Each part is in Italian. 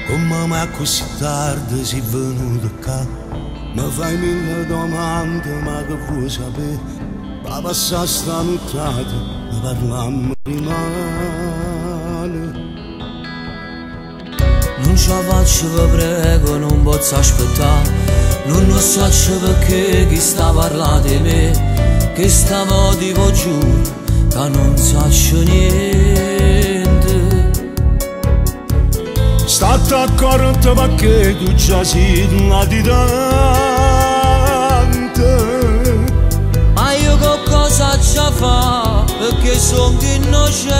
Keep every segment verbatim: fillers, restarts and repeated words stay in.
Come mai così tardi sei venuto qua? Mi fai mille domande, ma che vuoi sapere? Va passare sta nottata, ne parliamo rimane. Non ce la faccio, vi prego, non posso aspettare. Non lo so perché chi sta parlando di me, che stavo tipo giù, che non saccio niente. State accorto perché tu già sei latitante. Ma io che cosa ci fa, perché sono innocente.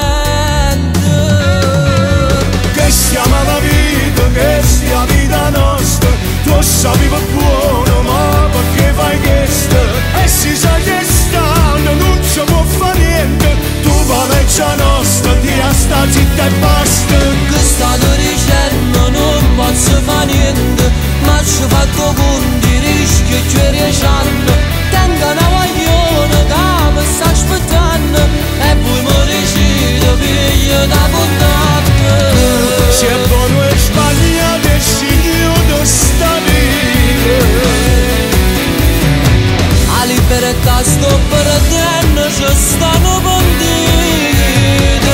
Che stiamo alla vita, che sia vita nostra, tu sapevi buono, ma perché fai questo? E si sa che stanno, non ci può fare niente, tu pareggia nostra, ti sta zitta e basta. Che state dicendo non posso fare niente, ma ci fatto conti, rischi e ci riesciamo. Tengo una guaglione che mi sta aspettando, e poi mi decido piglio da contatto. Se è buono e sbagliato è signore sta vita. A libertà sto perdendo, ci stanno bandite.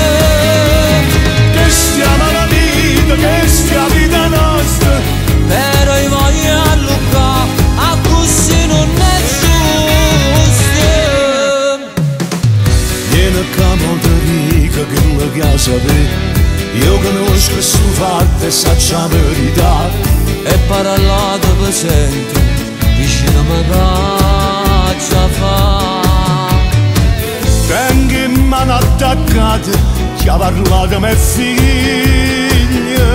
Che stiamo alla vita, che stia vita nostra, Però io voglio a Luca, a così non è giusto. viene a capo di rica che non la sapere. Io conosco questo fatto e saccio la verità. E parlato per sempre, vicino a me caccia fa. Tengo in mano attaccata chi ha parlato a mia figlia.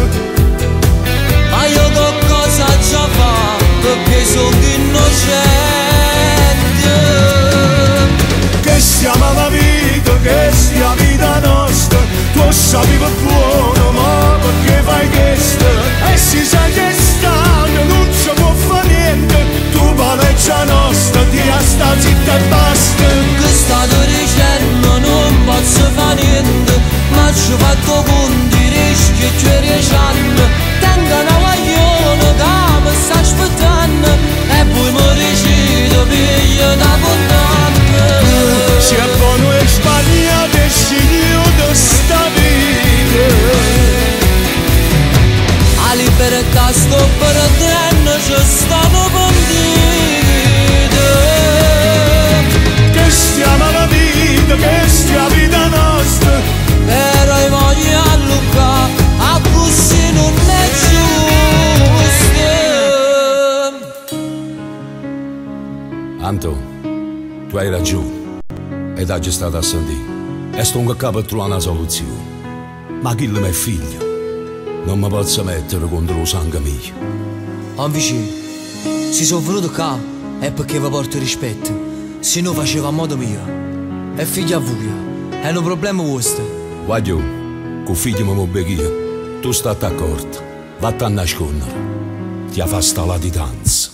Ma io che cosa ci fa, perché sono innocente. Che stiamo alla vita, che sia vita nostra, tu sapevi buono, ma perché fai questo? E si sa che stanno, non ci può fare niente, tu pareggia nostra, ti sta zitta e basta. Che state dicendo non posso fare niente, ma ci fatto conti, rischi e ci riesciamo. Tengo una guaglione che mi sta aspettando, e poi mi decido piglio da contatto. Se è buono e sbagliato è signore sta vita. A libertà sto perdendo, ci stanno bandite. Che stiamo alla vita, che stia vita nostra, Però io voglio a Luca, a così non è giusto. Anto, tu hai ragione, ed oggi è stato a sentire, e sto a capo a trovare una soluzione. Ma chi è mio figlio? Non mi posso mettere contro lo sangue mio. Oh vicino, se sono venuto qua è perché vi porto rispetto, se no faceva a modo mio. È figlio a voi, è un problema vostro. Guaglio, con figlio mi muoio, tu stai d'accordo, vattene a nascondere, ti ha fatto sta latitanza.